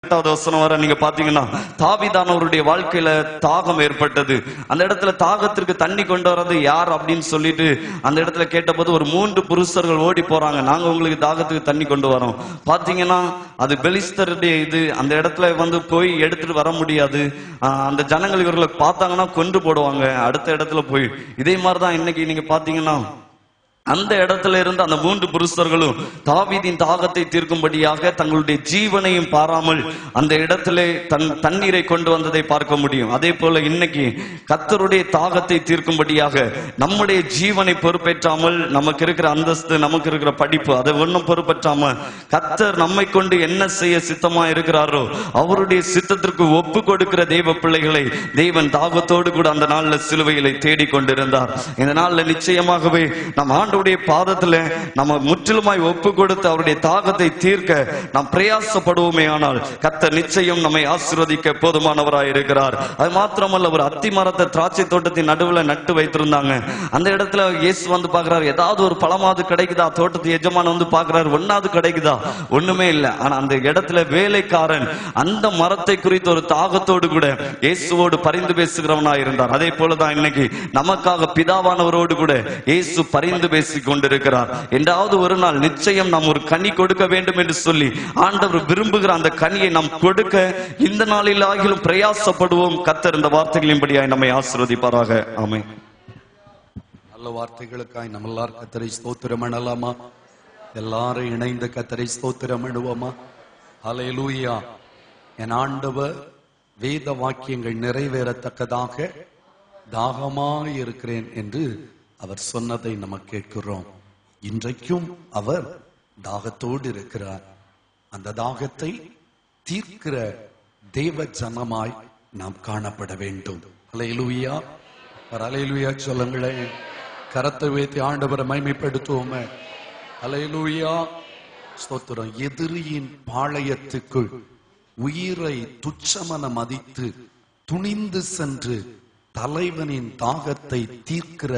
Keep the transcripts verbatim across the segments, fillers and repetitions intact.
எட்டாவது வசனம் வர நீங்க பாத்தீங்கன்னா தாவீதானவருடைய வாழ்க்கையில தாகம் ஏற்பட்டது. அந்த இடத்துல தாகத்திற்கு தண்ணி கொண்டு வர்றது யார் அப்படின்னு சொல்லிட்டு அந்த இடத்துல கேட்டபோது ஒரு மூன்று புருஷர்கள் ஓடி போறாங்க, நாங்க உங்களுக்கு தாகத்துக்கு தண்ணி கொண்டு வரோம். பாத்தீங்கன்னா அது பெலிஸ்தருடைய இது. அந்த இடத்துல வந்து போய் எடுத்துட்டு வர முடியாது. அந்த ஜனங்கள் இவர்களை பார்த்தாங்கன்னா கொண்டு போடுவாங்க அடுத்த இடத்துல போய். இதே மாதிரிதான் இன்னைக்கு நீங்க பாத்தீங்கன்னா அந்த இடத்துல இருந்து அந்த மூன்று புருஷர்களும் தாவீதின் தாகத்தை தீர்க்கும்படியாக தங்களுடைய ஜீவனையும் பாராமல் அந்த இடத்திலே தன் தண்ணீரை கொண்டு வந்ததை பார்க்க முடியும். அதே போல இன்னைக்கு கர்த்தருடைய தாகத்தை தீர்க்கும்படியாக நம்முடைய ஜீவனை பொறுப்பேற்றாமல், நமக்கு இருக்கிற அந்தஸ்து, நமக்கு இருக்கிற படிப்பு, அதை ஒன்றும் பொறுப்பேற்றாம கர்த்தர் நம்மை கொண்டு என்ன செய்ய சித்தமா இருக்கிறாரோ அவருடைய சித்தத்திற்கு ஒப்பு கொடுக்கிற தெய்வ பிள்ளைகளை தேவன் தாகத்தோடு கூட அந்த நாள்ல சிலுவையிலே தேடி கொண்டிருந்தார். இந்த நாள்ல நிச்சயமாகவே நம் ஆண்டு பாதத்துல நம்ம முற்றிலுமாய் ஒப்பு கொடுத்து அவருடைய தாகத்தை தீர்க்க நாம் பிரயாசப்படுவோமே ஆனால் கர்த்தர் நிச்சயம் நம்மை ஆசீர்வதிக்க போதுமானவராய் இருக்கிறார். அது மாத்திரமல்ல, ஒரு அத்தி மரத்தை திராட்சை தோட்டத்தின் நடுவில் நட்டு வைத்திருந்தாங்க. அந்த இடத்துல இயேசு வந்து பாக்குறாரு, ஏதாவது ஒரு பழமாவது கிடைக்குதா? தோட்டத்து எஜமான் வந்து பாக்குறாரு, ஒன்னாவது கிடைக்குதா? ஒண்ணுமே இல்லை. ஆனா அந்த இடத்துல வேலைக்காரன் அந்த மரத்தை குறித்து ஒரு தாகத்தோடு கூட இயேசுவோடு பரிந்து பேசுகிறவனாய் இருந்தார். அதே போலதான் இன்னைக்கு நமக்காக பிதாவானவரோடு கூட இயேசு பரிந்து பேசி கொண்டிருக்கிறார். என்றாவது ஒரு நாள் நிச்சயம் நாம் ஒரு கனி கொடுக்க வேண்டும் என்று சொல்லி ஆண்டவர் விரும்புகிற அந்த கனியை நாம் கொடுக்க இந்த நாளில் ஆகிலும் பிரயாசப்படுவோம். கர்த்தர் இந்த வார்த்தைகளின்படியாய் நம்மை ஆசீர்வதிப்பாராக. ஆமென். நல்ல வார்த்தைகளுக்காய் நம்ம எல்லாரும் கர்த்தரை ஸ்தோத்திரம் பண்ணலாமா? எல்லாரும் இணைந்து கர்த்தரை ஸ்தோத்திரம் பண்ணுவோமா? ஹல்லேலூயா. என் ஆண்டவர் வேத வாக்கியங்கள் நிறைவேறத்தக்கதாக தாகமாய் இருக்கிறேன் என்று அவர் சொன்னதை நம்ம கேட்கிறோம். இன்றைக்கும் அவர் தாகத்தோடு இருக்கிறார். அந்த தாகத்தை தீர்க்கிற தேவ ஜனமாய் நாம் காணப்பட வேண்டும். ஹல்லேலூயா. ஹல்லேலூயா சொல்லுங்களேன். கரத்தை வைத்து ஆண்டவரை மகிமைப்படுத்துவோமே. ஹல்லேலூயா. ஸ்தோத்திரம். எதிரியின் பாளையத்துக்குள் உயிரை துச்சமென மதித்து துணிந்து சென்று தலைவனின் தாகத்தை தீர்க்கிற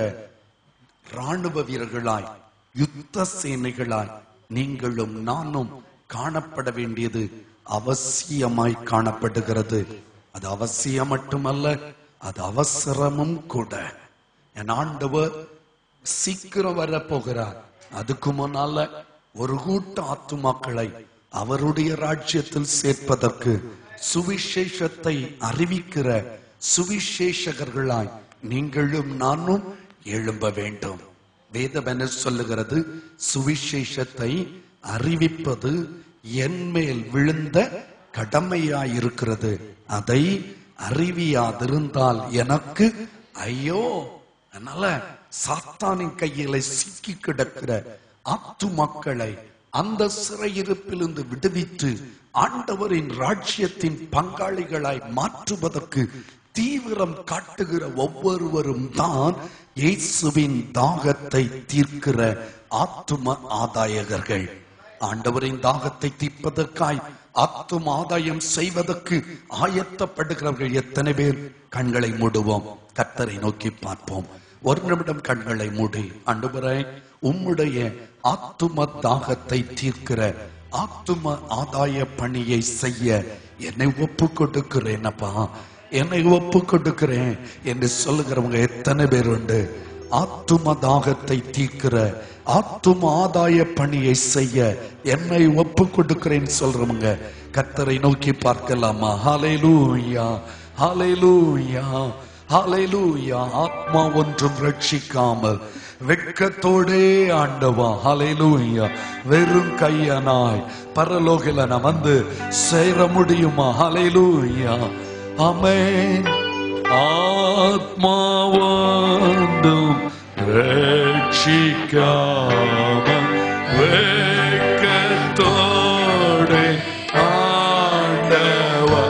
ராணுவ வீரர்களாய், யுத்த சேனைகளாய் நீங்களும் நானும் காணப்பட வேண்டியது அவசியமாய் காணப்படுகிறது. அது அவசியம் மட்டுமல்ல, அது அவசரமும் கூட. என் ஆண்டவர் சீக்கிரம் வர போகிறார். அதுக்கு முன்னால ஒரு கூட்ட ஆத்துமாக்களை அவருடைய ராஜ்யத்தில் சேர்ப்பதற்கு சுவிசேஷத்தை அறிவிக்கிற சுவிசேஷகர்களாய் நீங்களும் நானும் எழும்ப வேண்டும். வேதம் என்ன சொல்லுகிறது? சுவிசேஷத்தை அறிவிப்பது என் மேல் விழுந்த கடமையாயிருக்கிறது. அதை அறிவியாதிருந்தால் எனக்கு ஐயோ. அதனால சாத்தானின் கையில சிக்கி கிடக்கிற ஆத்துமாக்களை அந்த சிறையிருப்பிலிருந்து விடுவித்து ஆண்டவரின் ராஜ்யத்தின் பங்காளிகளாய் மாற்றுவதற்கு தீவிரம் காட்டுகிற ஒவ்வொருவரும் தான் இயேசுவின் தாகத்தை தீர்க்கிற ஆத்தும ஆதாயகர்கள். ஆண்டவரின் தாகத்தை தீர்ப்பதற்காய் ஆத்தும ஆதாயம் செய்வதற்கு ஆயத்தப்படுகிறவர்கள் எத்தனை பேர்? கண்களை மூடுவோம், கர்த்தரை நோக்கி பார்ப்போம். ஒரு நிமிடம் கண்களை மூடி, ஆண்டவரே உம்முடைய ஆத்தும தாகத்தை தீர்க்கிற ஆத்தும ஆதாய பணியை செய்ய என்னை ஒப்பு கொடுக்கிறேன் அப்பா, என்னை ஒப்பு கொடுக்கிறேன் என்று சொல்லுகிறவங்க எத்தனை பேர் உண்டு? ஆத்தும தாகத்தை தீர்க்கிற ஆத்தும ஆதாய பணியை செய்ய என்னை ஒப்பு கொடுக்கிறேன் சொல்றவங்க கர்த்தரை நோக்கி பார்க்கலாமா? ஹல்லேலூயா, ஹல்லேலூயா, ஹல்லேலூயா. ஆத்மா ஒன்றும் ரட்சிக்காமல் வெட்கத்தோடே ஆண்டவா, ஹல்லேலூயா, வெறும் கையனாய் பரலோகில நான் வந்து சேர முடியுமா? ஹல்லேலூயா, ஆமென். ஆத்மா ஒன்றும் ரட்சிக்காமல் வெட்கத்தோடே ஆண்டவா,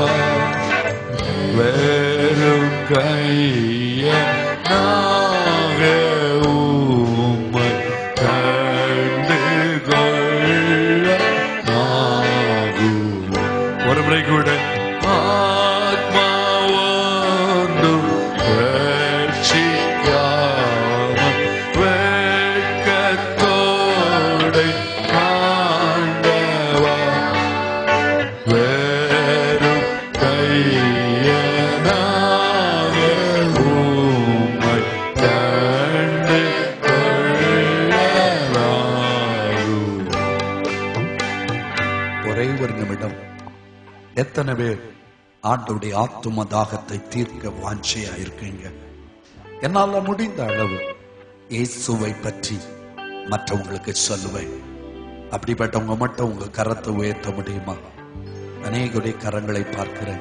வெறும் கைய நாக உம்மை கண்டு கொள்ள நாகும். ஒரு முறை கூட ஆத்மா ஒன்றும் ரட்சிக்காமல் வெட்கத்தோடே ஆண்டவா, எத்தனை பேர் ஆண்டவருடைய ஆத்தும தாகத்தை தீர்க்க வாஞ்சையா இருக்கீங்க? என்னால முடிந்த அளவு இயேசுவை பற்றி மற்றவங்களுக்கு சொல்லுவேன். அப்படிப்பட்டவங்க மட்டும் உங்க கரத்தை உயர்த்த முடியுமா? அநேகருடைய கரங்களை பார்க்கிறேன்.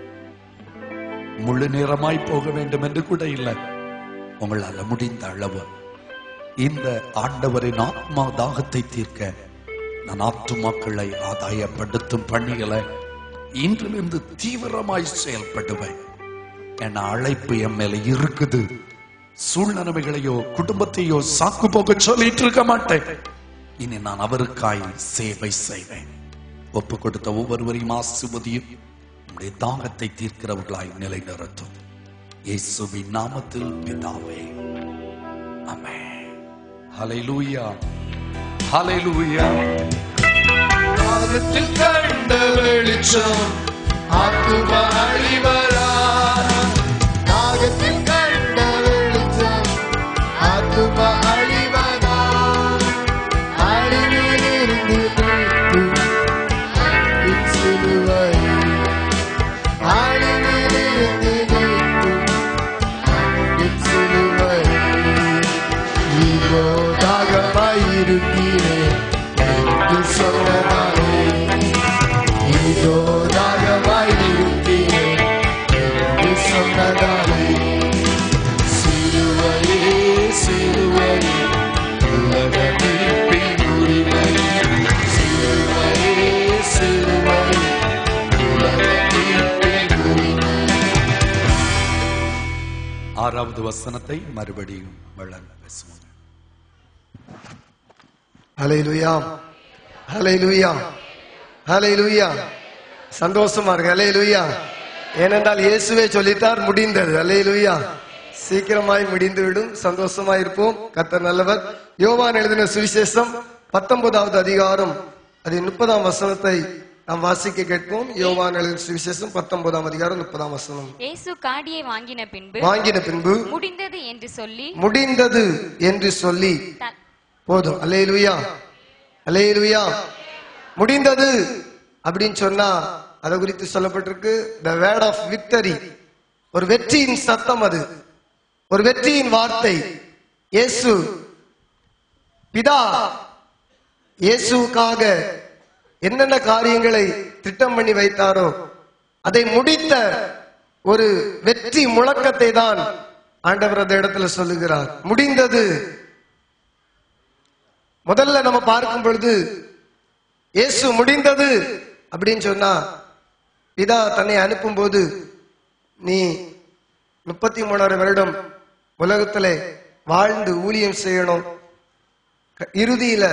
முழு நேரமாய் போக வேண்டும் என்று கூட இல்லை. உங்களால முடிந்த அளவு இந்த ஆண்டவரின் ஆத்மா தாகத்தை தீர்க்க நான் ஆத்துமாக்களை ஆதாயப்படுத்தும் பணிகளை இன்றிலிருந்து தீவிரமாய் செயல்படுவேன். என் அழைப்பு என் மேல இருக்குது. சூழ்நிலைகளையோ குடும்பத்தையோ சாக்கு போக சொல்லிட்டு இருக்க மாட்டேன். இனி நான் அவருக்காய் சேவை செய்வேன். ஒப்பு கொடுத்த ஒவ்வொருவரையும் ஆசீர்வதியும் நம்முடைய தாகத்தை தீர்க்கிறவர்களாய் நிலைநிறுத்தும். இயேசுவின் நாமத்தில் பிதாவே, ஆமென். ஹல்லேலூயா, ஹல்லேலூயா. தாகத்தில் கண்ட வெளிச்சம் ஆத்தும அழிவரா. தாகத்தில் கண்ட வெளிச்சம் ஆத்தும அழிவரா. அழிவிலிருந்து மீட்கும் அன்பின் சிலுவை. அழிவிலிருந்து மீட்கும் அன்பின் சிலுவை. இதோ தாகமாயிருக்கிறேன் என்று சொன்னதாலே. இதோ தாகமாயிருக்கிறேன் என்று சொன்னதாலே. சிலுவையே சிலுவையே உலக மீட்பின் உரிமை. சிலுவையே சிலுவையே உலக மீட்பின் உரிமை. ஆறாவது வசனத்தை மறுபடியும் வளர பேசுவோம். ஹல்லேலூயா, ஹல்லேலூயா, ஹல்லேலூயா. சந்தோஷமா இருக்கு. ஹல்லேலூயா. ஏனென்றால் இயேசுவே சொல்லித்தார், முடிந்தது. ஹல்லேலூயா. சீக்கிரமாய் முடிந்துவிடும். சந்தோஷமாய் இருப்போம். கர்த்தர் நல்லவர். யோவான் எழுதின சுவிசேஷம் பத்தொன்பதாவது அதிகாரம் அதில் முப்பதாம் வசனத்தை நாம் வாசிக்க கேட்போம். யோவான் எழுதின சுவிசேஷம் பத்தொன்பதாம் அதிகாரம் முப்பதாம் வசனம். இயேசு காடியை வாங்கின பின்பு வாங்கின பின்பு முடிந்தது என்று சொல்லி முடிந்தது என்று சொல்லி த- போதும். அல்லேலூயா, அல்லேலூயா. முடிந்தது அப்படின்னு சொன்னா அதை குறித்து சொல்லப்பட்டிருக்கு, த வேர்ட் ஆஃப் விக்டரி. ஒரு வெற்றியின் சத்தம், அது ஒரு வெற்றியின் வார்த்தை. இயேசு பிதா இயேசுக்காக என்னென்ன காரியங்களை திட்டம் பண்ணி வைத்தாரோ அதை முடித்த ஒரு வெற்றி முழக்கத்தை தான் ஆண்டவர் அந்த இடத்துல சொல்லுகிறார். முடிந்தது. முதல்ல நம்ம பார்க்கும் பொழுது இயேசு முடிந்தது அப்படின்னு சொன்னா, பிதா தன்னை அனுப்பும் போது நீ முப்பத்தி மூணாயிரம் வருடம் உலகத்துல வாழ்ந்து ஊழியம் செய்யணும், இறுதியில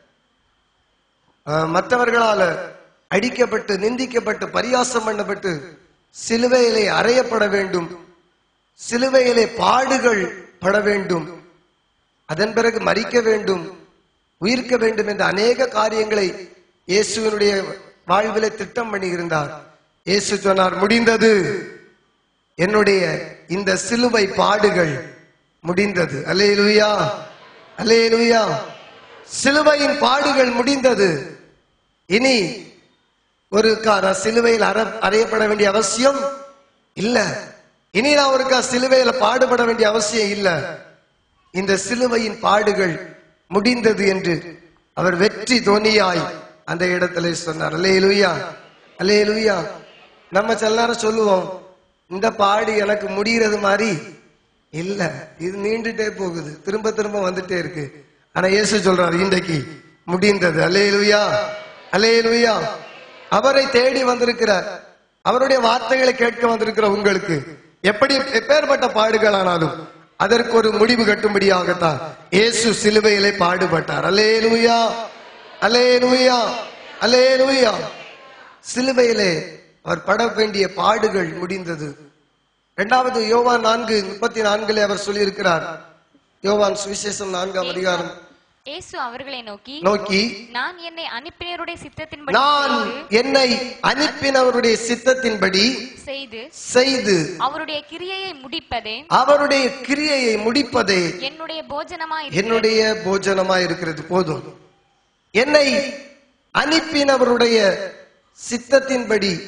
மற்றவர்களால அடிக்கப்பட்டு நிந்திக்கப்பட்டு பரியாசம் பண்ணப்பட்டு சிலுவையிலே அறையப்பட வேண்டும், சிலுவையிலே பாடுகள் பட வேண்டும், அதன் பிறகு மரிக்க வேண்டும், உயிர்க்க வேண்டும் என்ற அநேக காரியங்களை இயேசுவினுடைய வாழ்விலே திட்டம் பண்ணி இருந்தார். இயேசு சொன்னார், முடிந்தது. என்னுடைய இந்த சிலுவை பாடுகள் முடிந்தது. அல்லேலூயா, அல்லேலூயா. சிலுவையின் பாடுகள் முடிந்தது. இனி ஒரு சிலுவையில் அறையப்பட வேண்டிய அவசியம் இல்ல. இனி நான் ஒருக்கா சிலுவையில பாடுபட வேண்டிய அவசியம் இல்ல. இந்த சிலுவையின் பாடுகள் முடிந்தது என்று அவர் வெற்றி தோனியாய் அந்த இடத்துல சொன்னார். அல்லேலூயா, அல்லேலூயா. நம்ம சில நேரம் சொல்லுவோம், இந்த பாடு எனக்கு முடிகிறது மாதிரி இல்ல, இது நீண்டுட்டே போகுது, திரும்ப திரும்ப வந்துட்டே இருக்கு. ஆனா இயேசு சொல்றார், இன்றைக்கு முடிந்தது. அல்லேலூயா, அல்லேலூயா. அவரை தேடி வந்திருக்கிற, அவருடைய வார்த்தைகளை கேட்க வந்திருக்கிற உங்களுக்கு எப்படி எப்பேற்பட்ட பாடுகள் ஆனாலும் அதற்கு ஒரு முடிவு கட்டும்படியாகத்தான் இயேசு சிலுவையிலே பாடுபட்டார். அல்லேலூயா, அல்லேலூயா, அல்லேலூயா. சிலுவையிலே அவர் பட வேண்டிய பாடுகள் முடிந்தது. இரண்டாவது யோவான் நான்கு முப்பத்தி நான்கிலே அவர் சொல்லி இருக்கிறார். யோவான் சுவிசேஷம் நான்காம் அதிகாரம். இயேசு அவர்களை நோக்கி நோக்கி நான் என்னை அனுப்பினருடைய சித்தத்தின்படி நான் செய்து, என்னை அனுப்பினவருடைய சித்தத்தின்படி செய்து செய்து அவருடைய கிரியையை முடிப்பதே அவருடைய கிரியையை முடிப்பதே என்னுடைய போஜனமாய் என்னுடைய போஜனமாய் இருக்கிறது. போதும். என்னை அனுப்பினவருடைய சித்தத்தின்படி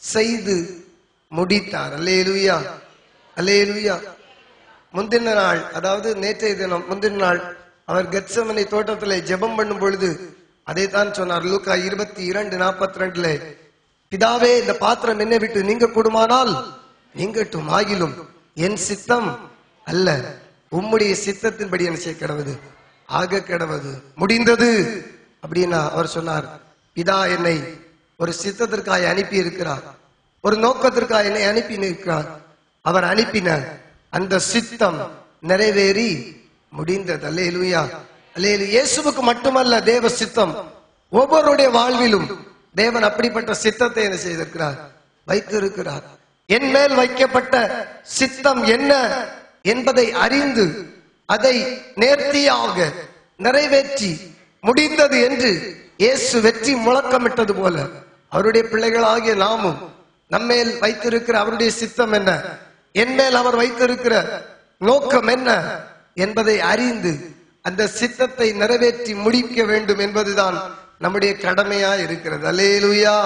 செய்து முடித்தார். அல்லேலூயா, அல்லேலூயா. முந்தின நாள், அதாவது நேற்றைய தினம் முந்தின நாள் அவர் கெத்செமனே தோட்டத்திலே ஜெபம் பண்ணும் பொழுது அதைத்தான் சொன்னார். லூக்கா இருபத்தி இரண்டு நாற்பத்தி ரெண்டுல, பிதாவே இந்த பாத்திரம் என்னை விட்டு நீங்க கூடுமானால் நீங்கட்டும், ஆகிலும் என் சித்தம் அல்ல உம்முடைய சித்தத்தின்படி என்ன செய்ய கிடவது ஆக கிடவது. முடிந்தது அப்படின்னா அவர் சொன்னார், பிதா என்னை ஒரு சித்தத்திற்காக அனுப்பி இருக்கிறார், ஒரு நோக்கத்திற்காக என்னை அனுப்பி இருக்கிறார். அவர் அனுப்பின அந்த சித்தம் நிறைவேறி முடிந்தது. அல்லேலூயா, அல்லேலூயா. இயேசுவுக்கு மட்டுமல்ல தேவ சித்தம், ஒவ்வொருடைய வாழ்விலும் தேவன் அப்படிப்பட்ட சித்தத்தை என்ன செய்திருக்கிறார், வைத்திருக்கிறார். என் மேல் வைக்கப்பட்ட சித்தம் என்ன என்பதை அறிந்து அதை நேர்த்தியாக நிறைவேற்றி முடிந்தது என்று இயேசு வெற்றி முழக்கமிட்டது போல அவருடைய பிள்ளைகளாகிய நாமும் நம்மேல் வைத்திருக்கிற அவருடைய சித்தம் என்ன, என் மேல் அவர் வைத்திருக்கிற நோக்கம் என்ன என்பதை அறிந்து அந்த சித்தத்தை நிறைவேற்றி முடிக்க வேண்டும் என்பதுதான் நம்முடைய கடமையா இருக்கிறது. அல்லேலூயா,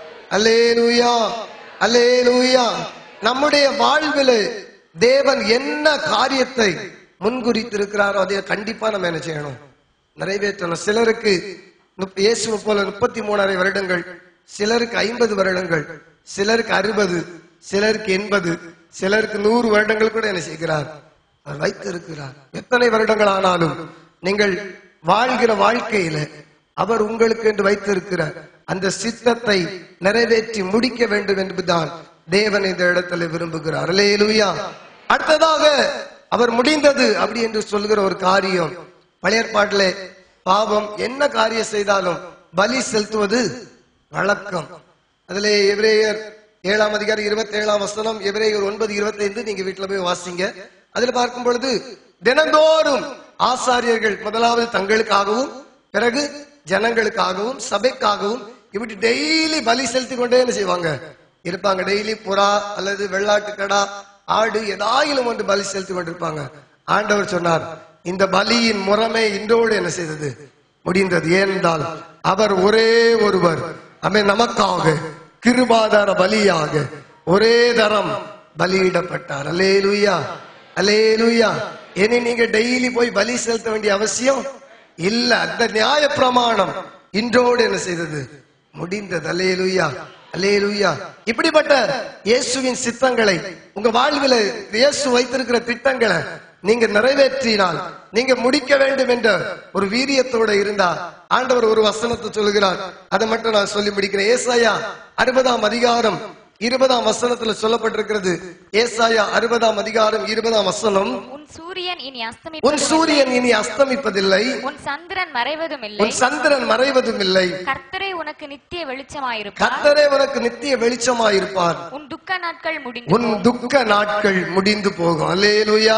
அல்லேலூயா, அல்லேலூயா. நம்முடைய வாழ்வில் தேவன் என்ன காரியத்தை முன்குறித்திருக்கிறாரோ அதை கண்டிப்பா நம்ம என்ன செய்யணும், நிறைவேற்றணும். சிலருக்கு இயேசுவை போல முப்பத்தி மூணரை வருடங்கள், சிலருக்கு ஐம்பது வருடங்கள், சிலருக்கு அறுபது, சிலருக்கு எண்பது, சிலருக்கு நூறு வருடங்கள் கூட என்ன செய்கிறார், அவர் வைத்திருக்கிறார். எத்தனை வருடங்கள் ஆனாலும் நீங்கள் வாழ்கிற வாழ்க்கையில அவர் உங்களுக்கு என்று வைத்திருக்கிற அந்த சித்தத்தை நிறைவேற்றி முடிக்க வேண்டும் என்பதுதான் தேவன் இந்த இடத்துல விரும்புகிறார். அல்லேலூயா. அடுத்ததாக அவர் முடிந்தது அப்படி என்று சொல்கிற ஒரு காரியம், பழைய ஏற்பாட்டிலே பாவம் என்ன காரியம் செய்தாலும் பலி செலுத்துவது வழக்கம். அதிலே எபிரேயர் ஏழாம் அதிகாரம் இருபத்தி ஏழாம் வசனம், எபிரேயர் ஒன்பது இருபத்தி ஐந்து நீங்க வீட்டுல போய் வாசிங்க. அதில் பார்க்கும் பொழுது தினந்தோறும் ஆசாரியர்கள் முதலாவது தங்களுக்காகவும் பிறகு ஜனங்களுக்காகவும் சபைக்காகவும் இப்படி டெய்லி பலி செலுத்தி கொண்டே என்ன செய்வாங்க இருப்பாங்க. டெய்லி புறா அல்லது வெள்ளாட்டு கடா ஆடு ஏதாயிலும் ஒன்று பலி செலுத்தி கொண்டிருப்பாங்க. ஆண்டவர் சொன்னார், இந்த பலியின் முறைமை இன்றோடு என்ன செய்தது, முடிந்தது. ஏனென்றால் அவர் ஒரே ஒருவர் அமே நமக்காக கிருபாதார பலியாக ஒரே தரம் பலியிடப்பட்டார். அல்லேலூயா, அல்லேலூயா. இனி நீங்க டெய்லி போய் பலி செலுத்த வேண்டிய அவசியம் இல்ல. அந்த நியாய பிரமாணம் இன்றோடு என்ன செய்தது, முடிந்தது. அல்லேலூயா, அல்லேலூயா. இப்படிப்பட்ட இயேசுவின் சித்தங்களை உங்க வாழ்வில் இயேசு வைத்திருக்கிற திட்டங்களை நீங்க நிறைவேற்றினால், நீங்க முடிக்க வேண்டும் என்ற ஒரு வீரியத்தோட இருந்தா ஆண்டவர் ஒரு வசனத்தை சொல்லுகிறார். அதை மட்டும் நான் சொல்லி முடிக்கிறேன். ஏசாயா அறுபதாம் அதிகாரம் இருபதாம் வசனத்துல சொல்லப்பட்டிருக்கிறது. ஏசாயா அறுபதாம் அதிகாரம் இருபதாம் வசனம், உன் சூரியன் இனி உன் சூரியன் இனி அஸ்தமிப்பதில்லை, உன் சந்திரன் மறைவதும் இல்லை, உன் சந்திரன் மறைவதும் இல்லை, கர்த்தரே உனக்கு நித்திய வெளிச்சமாயிருப்பார், கர்த்தரே உனக்கு நித்திய வெளிச்சமாயிருப்பார், உன் துக்க நாட்கள் முடிந்து உன் துக்க நாட்கள் முடிந்து போகும். அல்லேலூயா,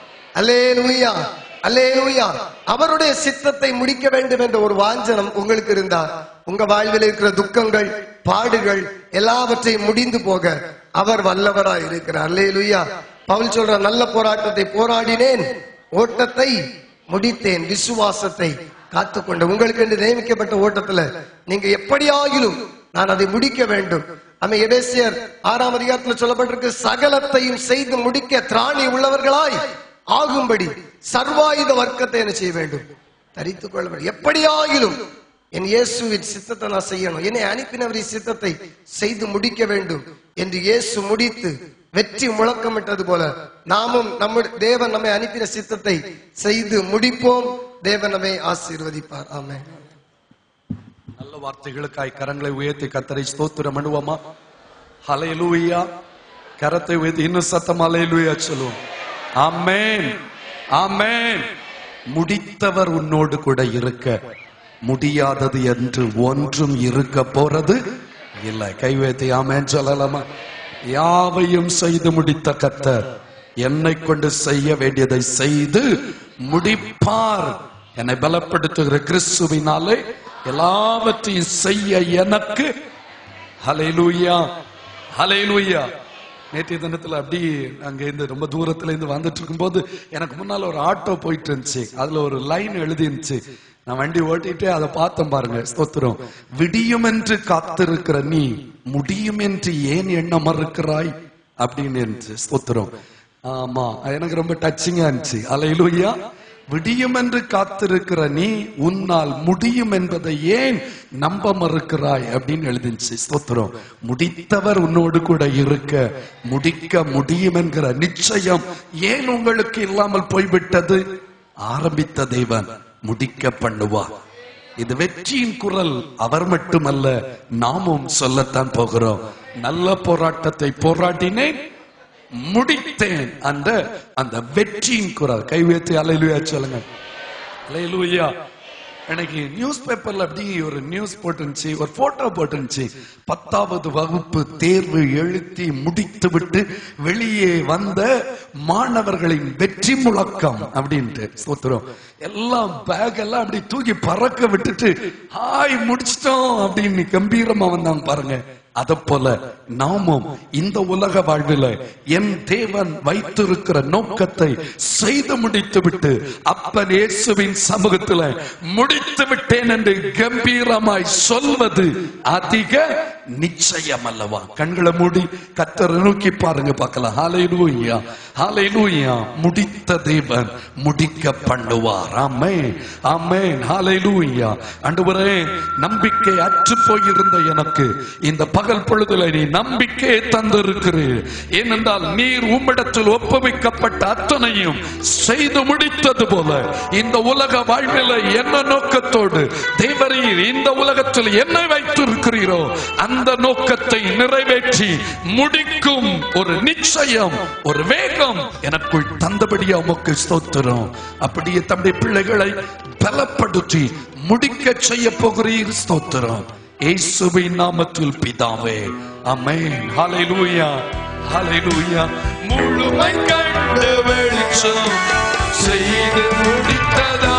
அல்லேலூயா, அல்லேலூயா. அவருடைய சித்தத்தை முடிக்க வேண்டும் என்ற ஒரு வாஞ்சனம் உங்களுக்கு இருந்தார், உங்க வாழ்வில் இருக்கிற துக்கங்கள் பாடுகள் எல்லாவற்றையும் முடிந்து போக அவர் வல்லவராய் இருக்கிறார். அல்லேலூயா. பவுல் சொல்ற, நல்ல போராட்டத்தை போராடினேன், ஓட்டத்தை முடித்தேன், விசுவாசத்தை காத்துக்கொண்ட. உங்களுக்கு என்று நியமிக்கப்பட்ட ஓட்டத்துல நீங்க எப்படியாகிலும் நான் அதை முடிக்க வேண்டும். நம்ம எபேசியர் ஆறாம் அதிகாரத்தில் சொல்லப்பட்டிருக்கு, சகலத்தையும் செய்து முடிக்க திராணி உள்ளவர்களாய் ஆகும்படி சர்வாயுத வர்க்கத்தை என்ன செய்ய வேண்டும், தரித்துக் கொள்ள வேண்டும். எப்படியாகிலும் என் இயேசுவின் சித்தத்தை நான் செய்யணும், என்னை அனுப்பினவரின் சித்தத்தை செய்து முடிக்க வேண்டும் என்று இயேசு முடித்து வெற்றி முழக்கமிட்டது போல நாமும் நம்முடைய தேவன் நம்மை அனுப்பின சித்தத்தை செய்து முடிப்போம். தேவன் நம்மை ஆசீர்வதிப்பார். ஆமென். நல்ல வார்த்தைகளுக்காய் கரங்களை உயர்த்தி கர்த்தரை ஸ்தோத்திரம் பண்ணுவோமா? ஹல்லேலூயா. கரத்தை உயர்த்தி இன்னும் சத்தம் ஹல்லேலூயா சொல்லுவோம். ஆமென், ஆமென். முடித்தவர் உன்னோடு கூட இருக்க, முடியாதது என்று ஒன்றும் இருக்க போறது இல்லை. கைவேத்தி ஆமென் சொல்லலாமா? யாவையும் செய்து முடித்த கர்த்தர் என்னை கொண்டு செய்ய வேண்டியதை செய்து முடிப்பார். என்னை பலப்படுத்துகிற கிறிஸ்துவினாலே எல்லாவற்றையும் செய்ய எனக்கு ஹல்லேலூயா, ஹல்லேலூயா, நேற்றைய தினத்துல அப்படி அங்க இருந்து ரொம்ப தூரத்துல இருந்து வந்துட்டு இருக்கும்போது எனக்கு முன்னால ஒரு ஆட்டோ போயிட்டு இருந்துச்சு. அதுல ஒரு லைன் எழுதி இருந்துச்சு. நான் வண்டி ஓட்டிட்டு அதை பார்த்தேன் பாருங்க. ஸ்தோத்திரம். விடியும் என்று காத்திருக்கிற நீ முடியும் என்று ஏன் எண்ண மறுக்கிறாய் அப்படின்னு இருந்துச்சு. ஸ்தோத்திரம். ஆமா, எனக்கு ரொம்ப டச்சிங்கா இருந்துச்சு. அல்லேலூயா. விடியும் என்று காத்திருக்கிற நீ உன்னால் முடியும் என்பதை ஏன் நம்ப மறுக்கிறாய் அப்படின்னு எழுதிச்சு. ஸ்தோத்திரம். முடித்தவர் உன்னோடு கூட இருக்க முடிக்க முடியும் என்கிற நிச்சயம் ஏன் உங்களுக்கு இல்லாமல் போய்விட்டது? ஆரம்பித்த தேவன் முடிக்க பண்ணுவார். இது வெற்றியின் குரல். அவர் மட்டுமல்ல, நாமும் சொல்லத்தான் போகிறோம். நல்ல போராட்டத்தை போராடினேன், முடித்தேன். அந்த அந்த வெற்றியின் குரல். கை உயர்த்தி அல்லேலூயா சொல்லுங்க. அல்லேலூயா. எனக்கு நியூஸ் பேப்பர்ல அப்படி ஒரு நியூஸ் போட்டுருந்துச்சு, ஒரு போட்டோ போட்டுருந்துச்சு. பத்தாவது வகுப்பு தேர்வு எழுதி முடித்து விட்டு வெளியே வந்த மாணவர்களின் வெற்றி முழக்கம் அப்படின்ட்டு. ஸ்தோத்திரம். எல்லாம் பேக் எல்லாம் அப்படி தூக்கி பறக்க விட்டுட்டு ஹாய் முடிச்சிட்டோம் அப்படின்னு கம்பீரமா வந்தாங்க பாருங்க. அத போல நாமும் இந்த உலக வாழ்வில் என் தேவன் வைத்திருக்கிற நோக்கத்தை செய்து முடித்து விட்டு அப்பன் இயேசுவின் சமூகத்தில் முடித்து விட்டேன் என்று கம்பீரமாய் சொல்வது அதிக நிச்சயம் அல்லவா? கண்களை மூடி கர்த்தரை நோக்கி பாருங்க, பார்க்கலாம். ஹல்லேலூயா, ஹல்லேலூயா. முடித்த தேவன் முடிக்க பண்ணுவார். ஆமென், ஆமென். ஹல்லேலூயா. ஆண்டவரே, நம்பிக்கை அற்று போயிருந்த எனக்கு இந்த பகல் பொழுதுல நீ நம்பிக்கையை தந்திருக்கிறீர். ஏனென்றால் நீர் உம்மிடத்தில் ஒப்புவிக்கப்பட்ட அத்தனையும் செய்து முடித்தது போல இந்த உலக வாழ்வில் என்ன நோக்கத்தோடு தேவரீர் இந்த உலகத்தில் என்னை வைத்திருக்கிறீரோ அந்த நோக்கத்தை நிறைவேற்றி முடிக்கும் ஒரு நிச்சயம், ஒரு வேகம் எனக்குள் தந்தபடியா உமக்கு ஸ்தோத்திரம். அப்படியே தம்முடைய பிள்ளைகளை பலப்படுத்தி முடிக்க செய்ய போகிறீர். ஸ்தோத்திரம். இயேசுவின் நாமத்தில் பிதாவே, ஆமென். ஹல்லேலூயா, ஹல்லேலூயா. முழுமை கண்ட வெளிச்சம் செய்து முடித்ததா,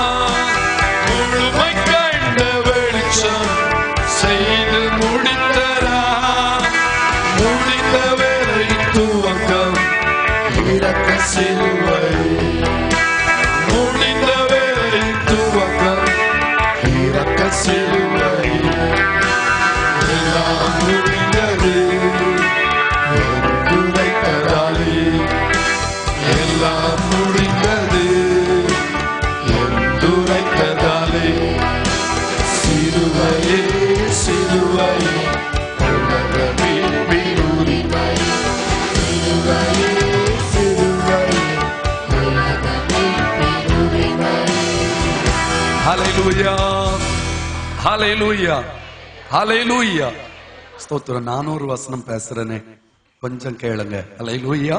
முழுமை கண்ட வெளிச்சம் செய்து முடித்ததா, முடிந்த வேலை துவக்கம் இறக்க சிலுவை, முடிந்த வேலை துவக்கம் இறக்க சிலுவை, எல்லாம் முடிந்தது என்றுரைத்ததாலே, எல்லாம் முடிந்தது என்றுரைத்ததாலே, சிலுவையே சிலுவை உலக மீட்பின் உரிமை, சிலுவையே சிலுவை உலக மீட்பின் உரிமை. ஹல்லேலூயா, ஹல்லேலூயா, ஹல்லேலூயா. ஸ்தோத்திரம். நானூறு வசனம் பேசுறேனே, கொஞ்சம் கேளுங்க. ஹல்லேலூயா.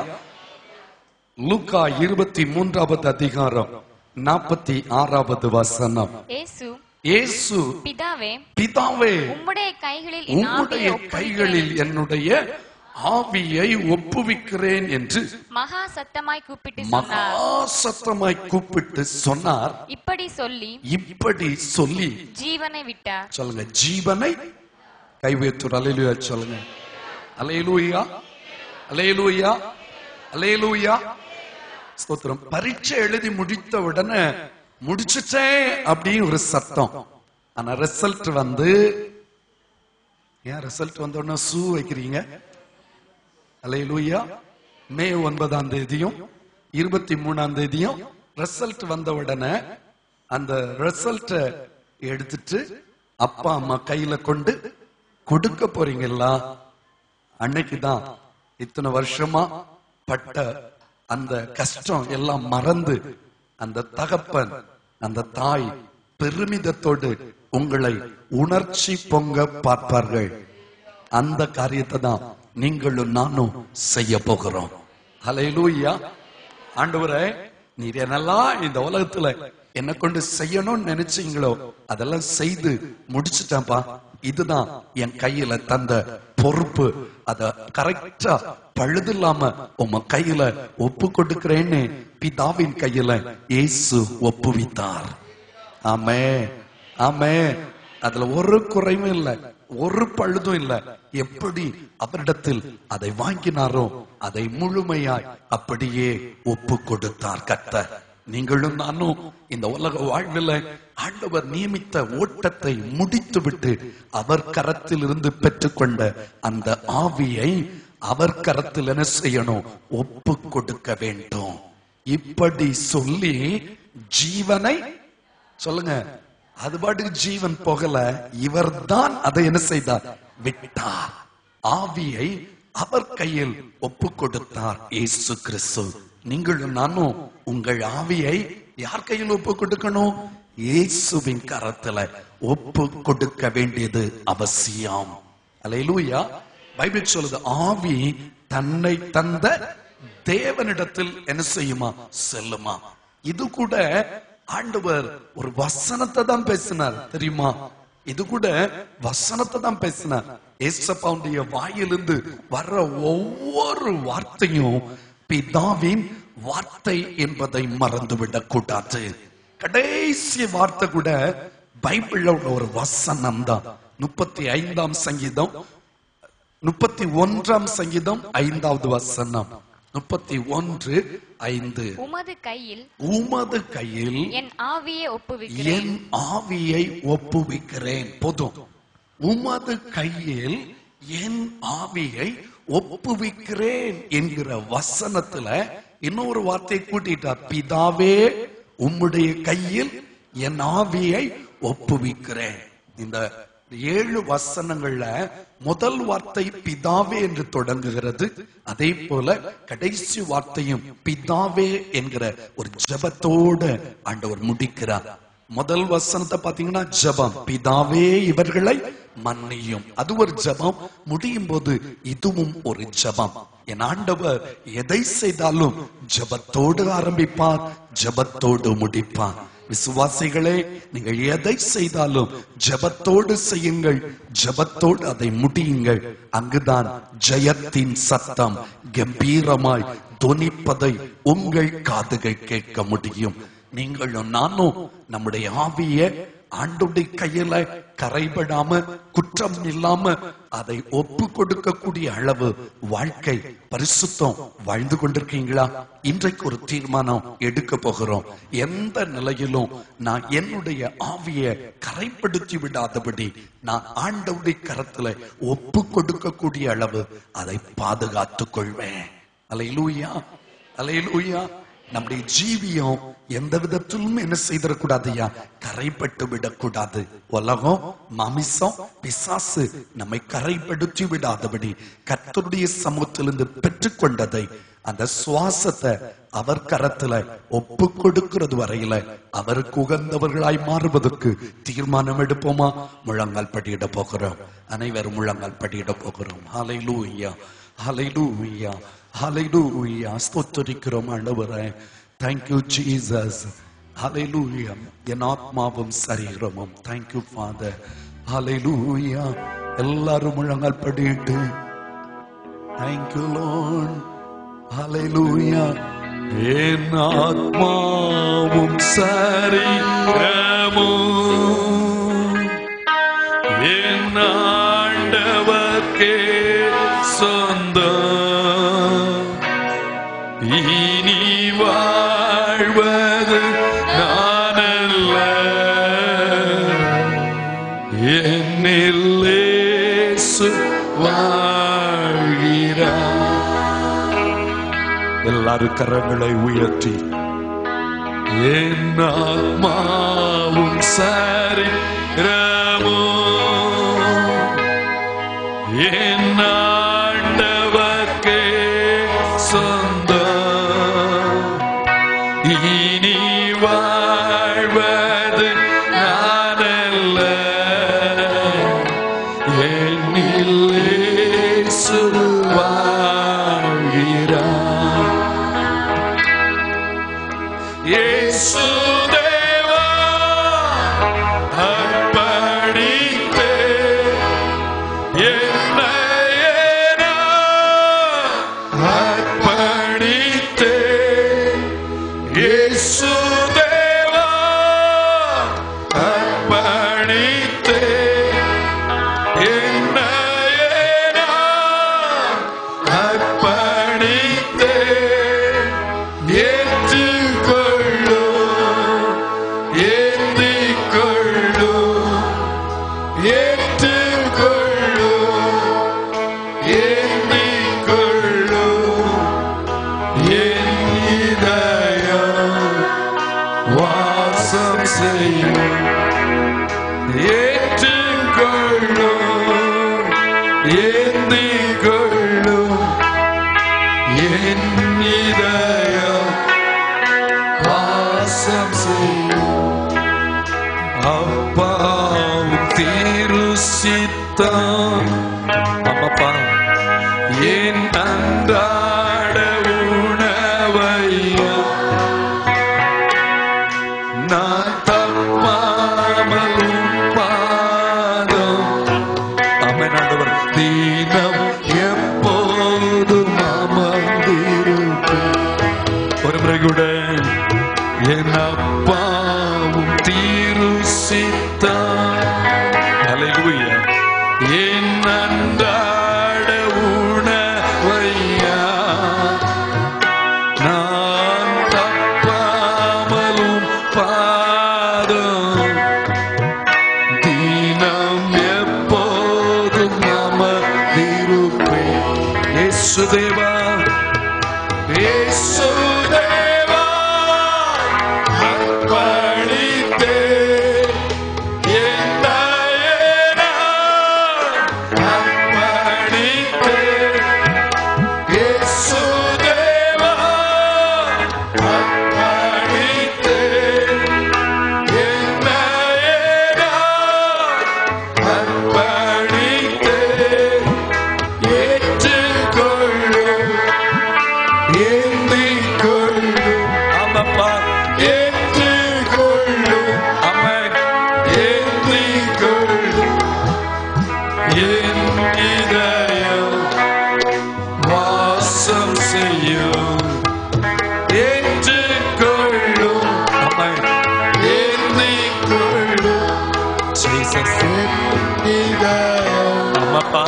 லூக்கா இருபத்தி மூன்றாவது அதிகாரம் நாற்பத்தி ஆறாவது வசனம். இயேசு இயேசு பிதாவே பிதாவே உம்முடைய கைகளில் என் உம்முடைய ஆவியை கைகளில் என்னுடைய ஆவியை ஒப்புவிக்கிறேன் என்று மகா சத்தமாய் கூப்பிட்டு மகா சொன்னார். சத்தமாய் கூப்பிட்டு சொன்னார். இப்படி சொல்லி இப்படி சொல்லி ஜீவனை விட்டார். சொல்லுங்க, ஜீவனை கைவேற்று. அல்லேலூயா சொல்லுங்க. அல்லேலூயா, அல்லேலூயா, அல்லேலூயா. ஸ்தோத்திரம். பரீட்சை எழுதி முடித்த உடனே முடிச்சுட்டேன் அப்படின்னு ஒரு சத்தம். ஆனா ரிசல்ட் வந்து, ஏன் ரிசல்ட் வந்த உடனே சூ வைக்கிறீங்க? அல்லேலூயா. மே ஒன்பதாம் தேதியும் இருபத்தி மூணாம் தேதியும் ரிசல்ட் வந்த உடனே அந்த ரிசல்ட் எடுத்துட்டு அப்பா அம்மா கையில கொண்டு கொடுக்க போறீங்களா? அன்னைக்குதான் இத்தனை வருஷமா பட்ட அந்த கஷ்டம் எல்லாம் மறந்து அந்த தகப்பன் அந்த தாய் பெருமிதத்தோடு உங்களை உணர்ச்சி பொங்க பார்ப்பார்கள். அந்த காரியத்தை தான் நீங்களும் நானும் செய்ய போகிறோம். ஹல்லேலூயா. ஆண்டவரே, நீர் என்னெல்லாம் இந்த உலகத்துல என்ன கொண்டு செய்யணும்னு நினைச்சீங்களோ அதெல்லாம் செய்து முடிச்சுட்டேன்ப்பா. இதுதான் என் கையில தந்த பொறுப்பு. அத கரெக்டா பழுதில்லாம உங்க கையில ஒப்பு கொடுக்கிறேன்னு பிதாவின் கையில இயேசு ஒப்புவித்தார். ஆமே, ஆமே. அதுல ஒரு குறைவும் இல்லை. ஒரு பழுதும் இல்ல. எப்படி அவரிடத்தில் அதை வாங்கினாரோ அதை முழுமையாய் அப்படியே ஒப்பு கொடுத்தார் கர்த்தர். நீங்களும் நானும் இந்த உலக வாழ்வில் ஆண்டவர் நியமித்த ஓட்டத்தை முடித்து விட்டு அவர் கரத்தில் இருந்து பெற்றுக்கொண்ட அந்த ஆவியை அவர் கரத்தில் என்ன செய்யணும்? ஒப்பு கொடுக்க வேண்டும். இப்படி சொல்லி ஜீவனை சொல்லுங்க, அது பாட்டுக்கு ஜீவன் போகல, இவர் தான் அதை என்ன செய்தார்? விட்டார். ஆவியை அவர் கையில் ஒப்பு கொடுத்தார் இயேசு கிறிஸ்து. நீங்களும் நானும் உங்கள் ஆவியை யார் கையில் ஒப்பு கொடுக்கணும்? இயேசுவின் கரத்துல ஒப்பு கொடுக்க வேண்டியது அவசியம். அல்லேலூயா. பைபிள் சொல்லுது, ஆவி தன்னை தந்த தேவனிடத்தில் என்ன செய்யுமா? செல்லுமா. இது கூட ஆண்டவர் ஒரு வசனத்தை தான் பேசினார் தெரியுமா? இது கூட வசனத்தை தான் பேசினார். ஏசப்பாவுடைய வாயிலிருந்து வர்ற ஒவ்வொரு வார்த்தையும் பிதாவின் வார்த்தை என்பதை மறந்துவிடக் கூடாது. கடைசி வார்த்தை கூட பைபிள்ல உள்ள ஒரு வசனம் தான். முப்பத்தி ஐந்தாம் சங்கீதம் முப்பத்தி ஒன்றாம் சங்கீதம் ஐந்தாவது வசனம். முப்பத்தி ஒன்று ஐந்து. உமது கையில் உமது கையில் என் ஆவியை ஒப்புவிக்கிறேன். என் ஆவியை ஒப்புவிக்கிறேன். போதும். உமது கையில் என் ஆவியை ஒப்புவிக்கிறேன் என்கிற வசனத்துல இன்னொரு வார்த்தை கூட்டிட்டார். பிதாவே உம்முடைய கையில் என் ஆவியை ஒப்புவிக்கிறேன். இந்த ஏழு வசனங்கள்ல முதல் வார்த்தை பிதாவே என்று தொடங்குகிறது. அதே போல கடைசி வார்த்தையும் பிதாவே என்கிற ஒரு ஜெபத்தோடு ஆண்டவர் முடிக்கிறார். முதல் வசனத்தை பாத்தீங்கன்னா ஜெபம், பிதாவே இவர்களை மன்னியும், அது ஒரு ஜெபம். முடியும் போது இதுவும் ஒரு ஜெபம். என் ஆண்டவர் எதை செய்தாலும் ஜெபத்தோடு ஆரம்பிப்பார், ஜெபத்தோடு முடிப்பார். விசுவாசிகளே, நீங்கள் எதை செய்தாலும் ஜெபத்தோடு செய்யுங்கள், ஜெபத்தோடு அதை முடியுங்கள். அங்குதான் ஜெயத்தின் சத்தம் கம்பீரமாய் தொனிப்பதை உங்கள் காதுகள் கேட்க முடியும். நீங்களும் நானும் நம்முடைய ஆவிய ஆண்டுடைய கையில கரைபடாம குற்றம் இல்லாம அதை ஒப்பு கொடுக்கக்கூடிய அளவு வாழ்க்கை பரிசுத்தம் வாழ்ந்து கொண்டிருக்கீங்களா? இன்றைக்கு ஒரு தீர்மானம் எடுக்க போகிறோம். எந்த நிலையிலும் நான் என்னுடைய ஆவிய கரைப்படுத்தி விடாதபடி நான் ஆண்டவருடைய கரத்துல ஒப்பு கொடுக்கக்கூடிய அளவு அதை பாதுகாத்துக் கொள்வேன். அல்லேலூயா, அல்லேலூயா. நம்முடைய ஜீவியம் எந்த விதத்திலும் என்ன செய்திடக்கூடாதுயா? கரைப்பட்டு விடக்கூடாது. உலகம், மாமிசம், பிசாசு நம்மை கரைப்படுத்தி விடாதபடி கர்த்தருடைய சமூகத்திலிருந்து பெற்றுக்கொண்டதை, அந்த சுவாசத்தை அவர் கரத்துல ஒப்பு கொடுக்கிறது வரையில அவருக்கு உகந்தவர்களாய் மாறுவதற்கு தீர்மானம் எடுப்போமா? முழங்கால் படியிட போகிறோம். அனைவரும் முழங்கால் படியிட போகிறோம். ஹல்லேலூயா, ஹல்லேலூயா, ஹல்லேலூயா. ஸ்தோத்திரிக்கிறோம் ஆண்டவரே. Thank you Jesus. Hallelujah. என் ஆத்மாவும் சரீரமும். Thank you Father. Hallelujah. எல்லாரும் முழங்கால் படியிட்டு Thank you Lord. Hallelujah. என் ஆத்மாவும் சரீரமும் என் ஆண்டவர்க்கே சொந்தம். இனி வாழ்வது நானல்ல, என்னில் இயேசு வாழ்கிறார். எல்லாரும் கரங்களை உயர்த்தி என் ஆத்மாவும் சரீரமும் என் ஆண்டவர்க்கே சொந்தம். இனி வாழ்வது நானல்ல, என்னில் இயேசு வாழ்கிறார். இயேசு தேவா அர்ப்பணித்தே என்னையே நான் அர்ப்பணித்தேன். என் அன்றாட உணவையா நான் தப்பாமலும் பாதம் அமனாண்டவர் தீனம் எப்போதும் அமர்ந்திருப்பேன். ஒரு முறை கூட என் அப்பாவும் தீரு சித்தான். ஹல்லேலூயா. என் அன்றாட உணவையா நான் தப்பாமலும் பாதம் தீனம் எப்போதும் அமர்ந்திருப்பேன். இயேசுதேவா இயேசுதேவா அர்ப்பணித்தே என்னையே நான் அர்ப்பணித்தே. இயேசுதேவா அர்ப்பணித்தே என்னையே நான் அர்ப்பணித்தே. ஏற்றுக்கொள்ளும் ஏந்திக்கொள்ளும் அம்மப்பா ஏற்றுக்கொள்ளும் அம்மன் ஏந்திக்கொள்ளும் என் இதயம் வாசம் செய்யும். ஏற்றுக்கொள்ளும் அம்மன் ஏந்திக்கொள்ளும் ஜீசஸ் இதயம் அம்மப்பா.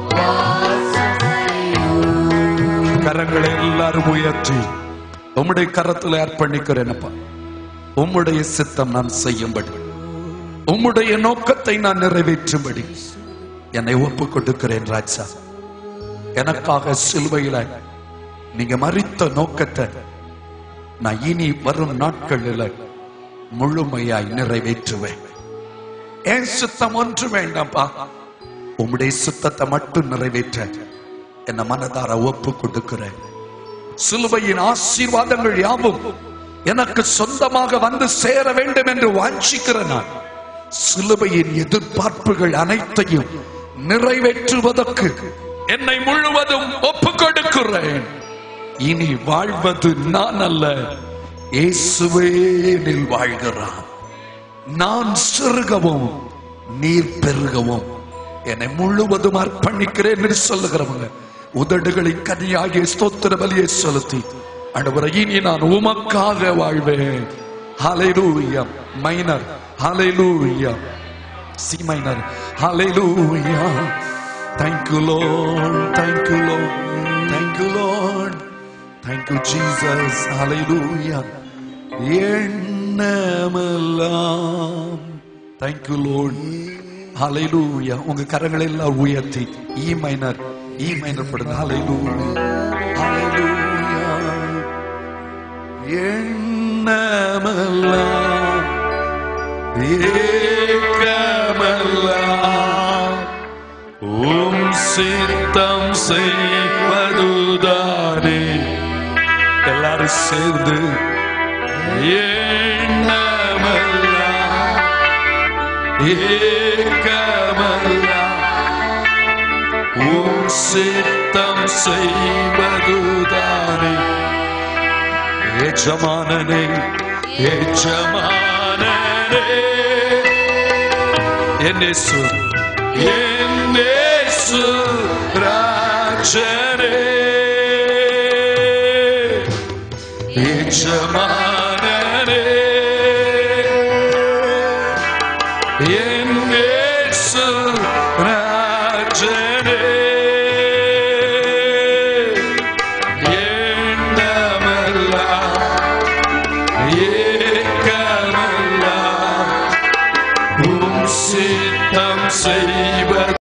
கரங்களை எல்லாரும் உயர்த்தி உம்முடைய கரத்தில் அர்ப்பணிக்கிறேனப்பா. உம்முடைய சித்தம் நான் செய்யும்படி, உம்முடைய நோக்கத்தை நான் நிறைவேற்றும்படி என்னை ஒப்பு கொடுக்கிறேன் ராஜா. எனக்காக சிலுவையில நீங்க மரித்த நோக்கத்தை நான் இனி வரும் நாட்களில் முழுமையாய் நிறைவேற்றுவேன். என் சித்தம் ஒன்று வேண்டாம்ப்பா, உம்முடைய சித்தத்தை மட்டும் நிறைவேற்ற என்ன மனதார ஒப்பு கொடுக்கிறேன். சிலுவையின் ஆசீர்வாதங்கள் யாவும் எனக்கு சொந்தமாக வந்து சேர வேண்டும் என்று வாஞ்சிக்கிற நான் சிலுவையின் எதிர்பார்ப்புகள் அனைத்தையும் நிறைவேற்றுவதற்கு என்னை முழுவதும் ஒப்பு கொடுக்கிறேன். இனி வாழ்வது நான் அல்ல, இயேசுவே என்னில் வாழ்கிறான். நான் சிறுகவும் நீர் பெருகவும் என்னை முழுவதும் அர்ப்பணிக்கிறேன் என்று சொல்லுகிறவங்க உதடுகளின் கனியாகிய ஸ்தோத்திர பலியை செலுத்தி ஆண்டவரே இனி நான் உமக்காக வாழ்வேன். Hallelujah. Minor hallelujah. C minor hallelujah. Thank you Lord, thank you Lord, thank you Lord, thank you Jesus. Hallelujah. எண்ணமெல்லாம் thank you Lord. Hallelujah. உங்க கரங்களை எல்லாம் உயர்த்தி இ மைனர் இ மைனர் படுங்க. Hallelujah. Hallelujah. எண்ணமெல்லாம் ஏக்கமெல்லாம் உம் சித்தம் செய்வதுதானே. எல்லாரும் சேர்ந்து எண்ணமெல்லாம் ஏக்கமெல்லாம் உம் சித்தம் செய்வதுதானே. எஜமானனே எஜமானனே என் இயேசு என் இயேசு ராஜனே. எஜமானனே என் இயேசு ராஜனே. ஏக்கமெல்லாம் உம் சித்தம் செய்வது